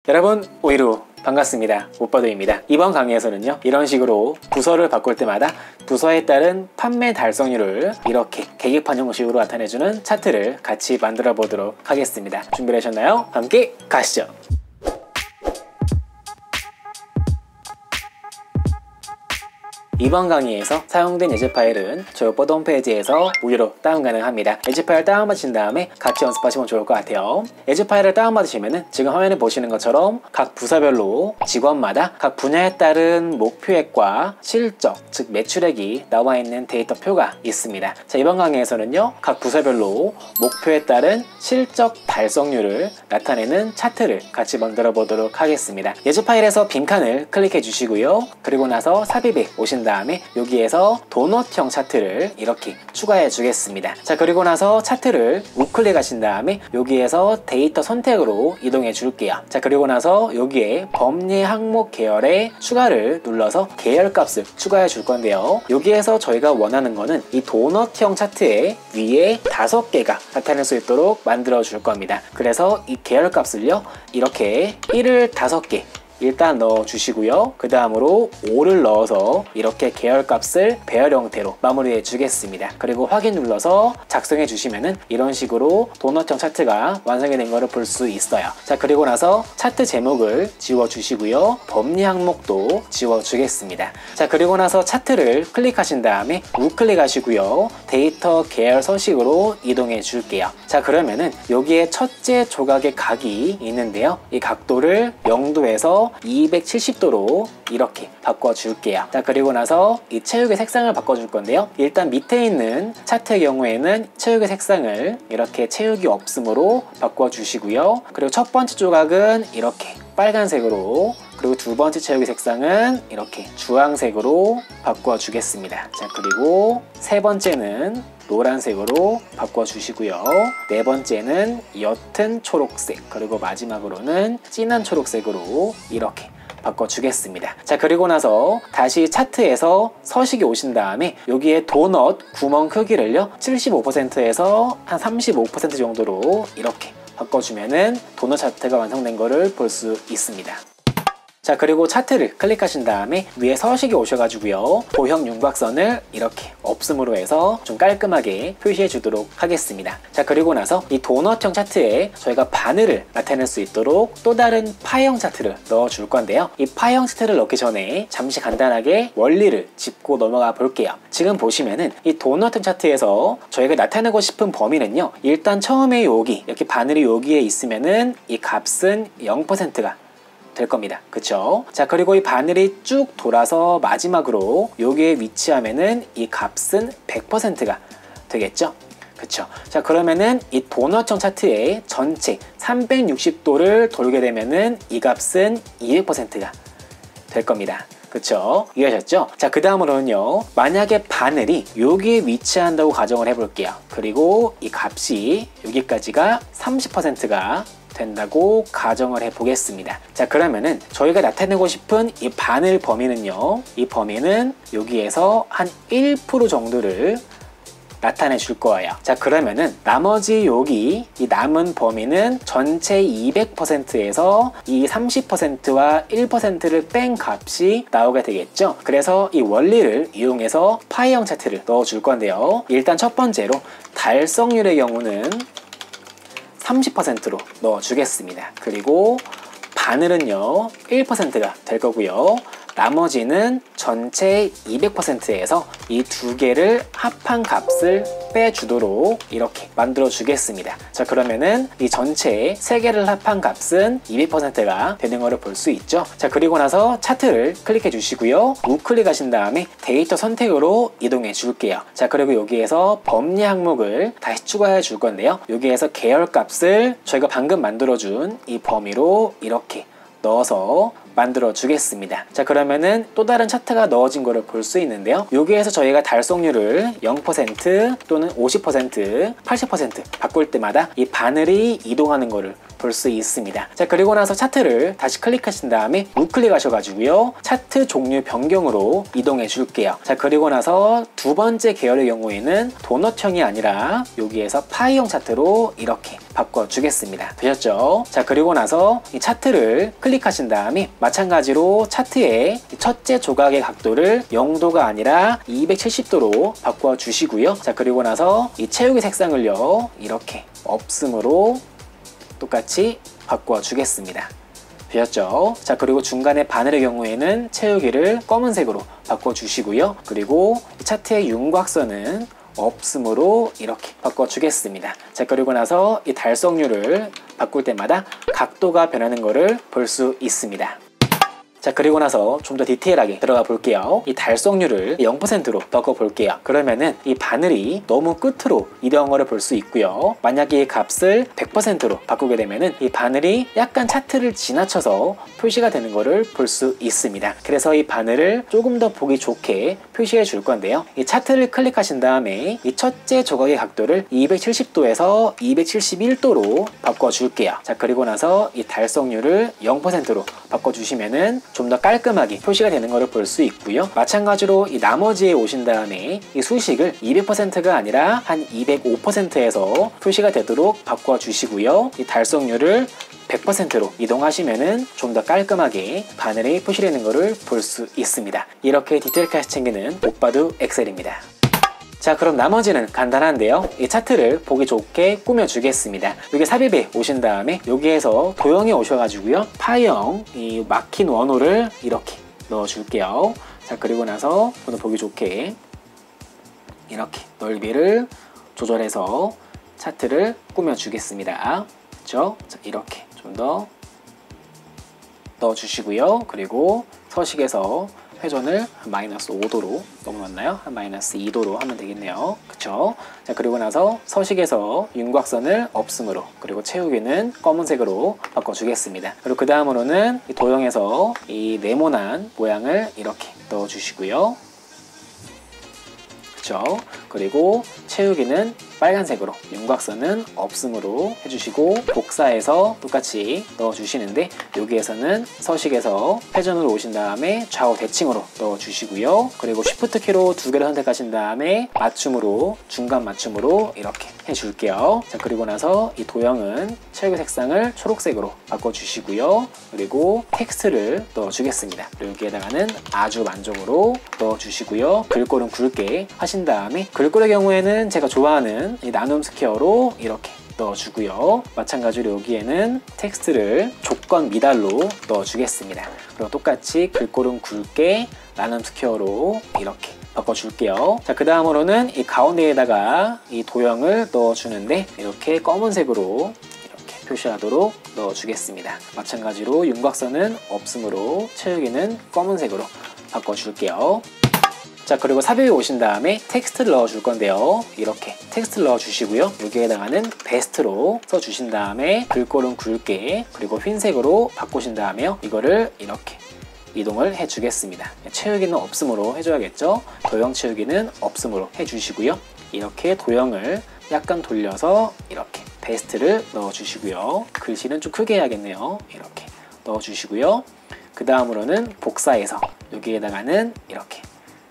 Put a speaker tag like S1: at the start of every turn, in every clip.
S1: 여러분 오이루 반갑습니다. 오빠도입니다. 이번 강의에서는요 이런 식으로 부서를 바꿀 때마다 부서에 따른 판매 달성률을 이렇게 계기판 형식으로 나타내주는 차트를 같이 만들어 보도록 하겠습니다. 준비되셨나요? 함께 가시죠. 이번 강의에서 사용된 예제 파일은 저희 오빠도 홈페이지에서 무료로 다운 가능합니다. 예제 파일 다운받으신 다음에 같이 연습하시면 좋을 것 같아요. 예제 파일을 다운받으시면 지금 화면에 보시는 것처럼 각 부서별로 직원마다 각 분야에 따른 목표액과 실적, 즉 매출액이 나와 있는 데이터표가 있습니다. 자, 이번 강의에서는요 각 부서별로 목표에 따른 실적 달성률을 나타내는 차트를 같이 만들어 보도록 하겠습니다. 예제 파일에서 빈칸을 클릭해 주시고요. 그리고 나서 삽입에 오신 다음에 여기에서 도넛형 차트를 이렇게 추가해 주겠습니다. 자, 그리고 나서 차트를 우클릭 하신 다음에 여기에서 데이터 선택으로 이동해 줄게요. 자, 그리고 나서 여기에 범위 항목 계열에 추가를 눌러서 계열 값을 추가해 줄 건데요. 여기에서 저희가 원하는 거는 이 도넛형 차트의 위에 5개가 나타낼 수 있도록 만들어 줄 겁니다. 그래서 이 계열 값을요 이렇게 1을 5개 일단 넣어 주시고요. 그 다음으로 5를 넣어서 이렇게 계열 값을 배열 형태로 마무리해 주겠습니다. 그리고 확인 눌러서 작성해 주시면은 이런 식으로 도넛형 차트가 완성이 된 거를 볼 수 있어요. 자, 그리고 나서 차트 제목을 지워 주시고요. 범위 항목도 지워 주겠습니다. 자, 그리고 나서 차트를 클릭하신 다음에 우클릭 하시고요. 데이터 계열 서식으로 이동해 줄게요. 자, 그러면은 여기에 첫째 조각의 각이 있는데요. 이 각도를 0도에서 270도로 이렇게 바꿔줄게요. 자, 그리고 나서 이 체육의 색상을 바꿔줄 건데요. 일단 밑에 있는 차트의 경우에는 체육의 색상을 이렇게 체육이 없음으로 바꿔주시고요. 그리고 첫 번째 조각은 이렇게 빨간색으로, 그리고 두 번째 체육의 색상은 이렇게 주황색으로 바꿔주겠습니다. 자, 그리고 세 번째는 노란색으로 바꿔주시고요. 네 번째는 옅은 초록색, 그리고 마지막으로는 진한 초록색으로 이렇게 바꿔주겠습니다. 자, 그리고 나서 다시 차트에서 서식에 오신 다음에 여기에 도넛 구멍 크기를요 75%에서 한 35% 정도로 이렇게 바꿔주면은 도넛 차트가 완성된 거를 볼 수 있습니다. 자, 그리고 차트를 클릭하신 다음에 위에 서식에 오셔가지고요 도형 윤곽선을 이렇게 없음으로 해서 좀 깔끔하게 표시해 주도록 하겠습니다. 자, 그리고 나서 이 도넛형 차트에 저희가 바늘을 나타낼 수 있도록 또 다른 파형 차트를 넣어 줄 건데요. 이 파형 차트를 넣기 전에 잠시 간단하게 원리를 짚고 넘어가 볼게요. 지금 보시면은 이 도넛형 차트에서 저희가 나타내고 싶은 범위는요 일단 처음에 여기 이렇게 바늘이 여기에 있으면은 이 값은 0%가 될 겁니다. 그쵸? 자, 그리고 이 바늘이 쭉 돌아서 마지막으로 여기에 위치하면은 이 값은 100%가 되겠죠? 그쵸? 자, 그러면은 이 도넛형 차트의 전체 360도를 돌게 되면은 이 값은 200%가 될 겁니다. 그쵸? 이해하셨죠? 자, 그 다음으로는요 만약에 바늘이 여기에 위치한다고 가정을 해볼게요. 그리고 이 값이 여기까지가 30%가 된다고 가정을 해 보겠습니다. 자, 그러면은 저희가 나타내고 싶은 이 바늘 범위는요 이 범위는 여기에서 한 1% 정도를 나타내 줄 거예요. 자, 그러면은 나머지 여기 이 남은 범위는 전체 200%에서 이 30%와 1%를 뺀 값이 나오게 되겠죠. 그래서 이 원리를 이용해서 파이형 차트를 넣어 줄 건데요. 일단 첫 번째로 달성률의 경우는 30%로 넣어주겠습니다. 그리고 바늘은요 1%가 될 거고요. 나머지는 전체 200%에서 이 두 개를 합한 값을 빼주도록 이렇게 만들어 주겠습니다. 자, 그러면은 이 전체 세 개를 합한 값은 200%가 되는 것을 볼 수 있죠. 자, 그리고 나서 차트를 클릭해 주시고요. 우클릭 하신 다음에 데이터 선택으로 이동해 줄게요. 자, 그리고 여기에서 범위 항목을 다시 추가해 줄 건데요. 여기에서 계열 값을 저희가 방금 만들어 준 이 범위로 이렇게 넣어서 만들어 주겠습니다. 자, 그러면은 또 다른 차트가 넣어진 거를 볼 수 있는데요. 여기에서 저희가 달성률을 0% 또는 50%, 80% 바꿀 때마다 이 바늘이 이동하는 거를 볼 수 있습니다. 자, 그리고 나서 차트를 다시 클릭하신 다음에 우클릭 하셔가지고요, 차트 종류 변경으로 이동해 줄게요. 자, 그리고 나서 두 번째 계열의 경우에는 도넛형이 아니라 여기에서 파이형 차트로 이렇게 바꿔주겠습니다. 되셨죠? 자, 그리고 나서 이 차트를 클릭하신 다음에 마찬가지로 차트의 첫째 조각의 각도를 0도가 아니라 270도로 바꿔주시고요. 자, 그리고 나서 이 채우기 색상을요, 이렇게 없음으로 똑같이 바꿔주겠습니다. 되셨죠? 자, 그리고 중간에 바늘의 경우에는 채우기를 검은색으로 바꿔주시고요. 그리고 이 차트의 윤곽선은 없음으로 이렇게 바꿔주겠습니다. 자, 그리고 나서 이 달성률을 바꿀 때마다 각도가 변하는 것을 볼 수 있습니다. 자, 그리고 나서 좀 더 디테일하게 들어가 볼게요. 이 달성률을 0%로 바꿔 볼게요. 그러면은 이 바늘이 너무 끝으로 이동한 거를 볼 수 있고요. 만약에 이 값을 100%로 바꾸게 되면은 이 바늘이 약간 차트를 지나쳐서 표시가 되는 거를 볼 수 있습니다. 그래서 이 바늘을 조금 더 보기 좋게 표시해 줄 건데요. 이 차트를 클릭하신 다음에 이 첫째 조각의 각도를 270도에서 271도로 바꿔 줄게요. 자, 그리고 나서 이 달성률을 0%로 바꿔 주시면은 좀 더 깔끔하게 표시가 되는 것을 볼 수 있고요. 마찬가지로 이 나머지에 오신 다음에 이 수식을 200%가 아니라 한 205%에서 표시가 되도록 바꿔주시고요. 이 달성률을 100%로 이동하시면은 좀 더 깔끔하게 바늘이 표시되는 것을 볼 수 있습니다. 이렇게 디테일까지 챙기는 오빠도 엑셀입니다. 자, 그럼 나머지는 간단한데요. 이 차트를 보기 좋게 꾸며주겠습니다. 여기 삽입에 오신 다음에 여기에서 도형에 오셔가지고요, 파이형 이 막힌 원호를 이렇게 넣어줄게요. 자, 그리고 나서 좀 더 보기 좋게 이렇게 넓이를 조절해서 차트를 꾸며주겠습니다. 그렇죠? 자, 이렇게 좀 더 넣어주시고요. 그리고 서식에서 회전을 한 마이너스 5도로 넘어갔나요? 한 마이너스 2도로 하면 되겠네요. 그쵸? 자, 그리고 나서 서식에서 윤곽선을 없음으로, 그리고 채우기는 검은색으로 바꿔주겠습니다. 그리고 그 다음으로는 이 도형에서 이 네모난 모양을 이렇게 넣어주시고요. 그쵸? 그리고 채우기는 빨간색으로, 윤곽선은 없음으로 해주시고, 복사해서 똑같이 넣어주시는데 여기에서는 서식에서 회전으로 오신 다음에 좌우 대칭으로 넣어주시고요. 그리고 쉬프트 키로 두 개를 선택하신 다음에 맞춤으로, 중간 맞춤으로 이렇게 해줄게요. 자, 그리고 나서 이 도형은 채우기 색상을 초록색으로 바꿔주시고요. 그리고 텍스트를 넣어주겠습니다. 그리고 여기에다가는 아주 만족으로 넣어주시고요. 글꼴은 굵게 하신 다음에, 글꼴의 경우에는 제가 좋아하는 이 나눔 스퀘어로 이렇게 넣어주고요. 마찬가지로 여기에는 텍스트를 조건 미달로 넣어주겠습니다. 그리고 똑같이 글꼴은 굵게 나눔 스퀘어로 이렇게 바꿔줄게요. 자, 그 다음으로는 이 가운데에다가 이 도형을 넣어주는데 이렇게 검은색으로 이렇게 표시하도록 넣어주겠습니다. 마찬가지로 윤곽선은 없음으로, 채우기는 검은색으로 바꿔줄게요. 자, 그리고 삽입에 오신 다음에 텍스트를 넣어줄 건데요. 이렇게 텍스트를 넣어주시고요. 여기에다가는 베스트로 써주신 다음에 글꼴은 굵게, 그리고 흰색으로 바꾸신 다음에요, 이거를 이렇게 이동을 해주겠습니다. 채우기는 없음으로 해줘야겠죠. 도형 채우기는 없음으로 해주시고요. 이렇게 도형을 약간 돌려서 이렇게 베스트를 넣어주시고요. 글씨는 좀 크게 해야겠네요. 이렇게 넣어주시고요. 그 다음으로는 복사해서 여기에다가는 이렇게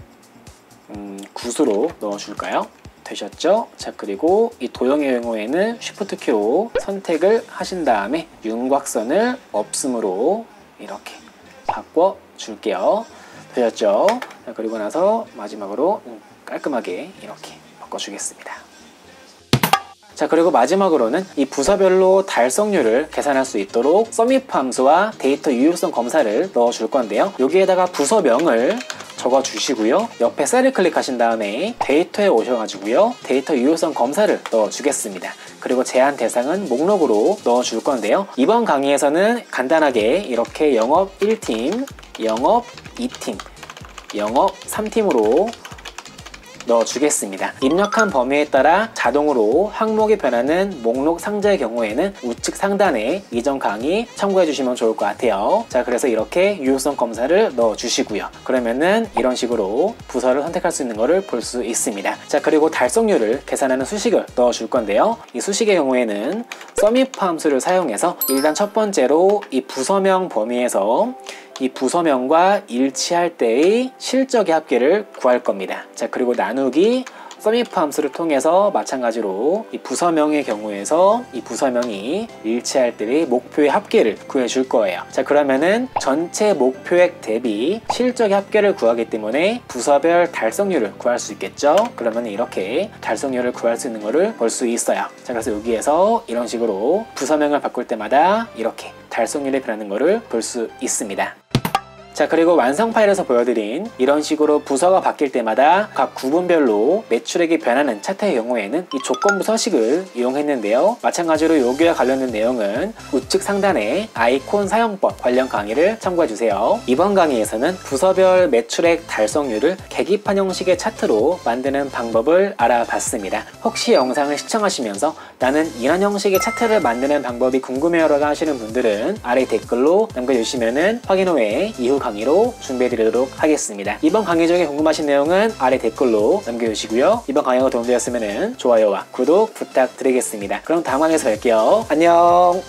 S1: 굿으로 넣어줄까요? 되셨죠? 자, 그리고 이 도형의 경우에는 쉬프트 키로 선택을 하신 다음에 윤곽선을 없음으로 이렇게 바꿔줄게요. 되셨죠? 자, 그리고 나서 마지막으로 깔끔하게 이렇게 바꿔주겠습니다. 자, 그리고 마지막으로는 이 부서별로 달성률을 계산할 수 있도록 썸입 함수와 데이터 유효성 검사를 넣어줄 건데요. 여기에다가 부서명을 적어주시고요. 옆에 셀을 클릭하신 다음에 데이터에 오셔가지고요, 데이터 유효성 검사를 넣어주겠습니다. 그리고 제한 대상은 목록으로 넣어줄 건데요. 이번 강의에서는 간단하게 이렇게 영업 1팀, 영업 2팀, 영업 3팀으로 넣어주겠습니다. 입력한 범위에 따라 자동으로 항목이 변하는 목록 상자의 경우에는 우측 상단에 이전 강의 참고해 주시면 좋을 것 같아요. 자, 그래서 이렇게 유효성 검사를 넣어주시고요. 그러면은 이런 식으로 부서를 선택할 수 있는 것을 볼 수 있습니다. 자, 그리고 달성률을 계산하는 수식을 넣어줄 건데요. 이 수식의 경우에는 썸if 함수를 사용해서 일단 첫 번째로 이 부서명 범위에서 이 부서명과 일치할 때의 실적의 합계를 구할 겁니다. 자, 그리고 나누기 썸if 함수를 통해서 마찬가지로 이 부서명의 경우에서 이 부서명이 일치할 때의 목표의 합계를 구해줄 거예요. 자, 그러면은 전체 목표액 대비 실적의 합계를 구하기 때문에 부서별 달성률을 구할 수 있겠죠. 그러면 이렇게 달성률을 구할 수 있는 거를 볼 수 있어요. 자, 그래서 여기에서 이런 식으로 부서명을 바꿀 때마다 이렇게 달성률이 변하는 거를 볼 수 있습니다. 자, 그리고 완성 파일에서 보여드린 이런 식으로 부서가 바뀔 때마다 각 구분별로 매출액이 변하는 차트의 경우에는 이 조건부 서식을 이용했는데요. 마찬가지로 여기와 관련된 내용은 우측 상단에 아이콘 사용법 관련 강의를 참고해주세요. 이번 강의에서는 부서별 매출액 달성률을 계기판 형식의 차트로 만드는 방법을 알아봤습니다. 혹시 영상을 시청하시면서 나는 이런 형식의 차트를 만드는 방법이 궁금해요라고 하시는 분들은 아래 댓글로 남겨주시면 확인 후에 이후 강의로 준비해드리도록 하겠습니다. 이번 강의 중에 궁금하신 내용은 아래 댓글로 남겨주시고요. 이번 강의가 도움되었으면 좋아요와 구독 부탁드리겠습니다. 그럼 다음 강의에서 뵐게요. 안녕.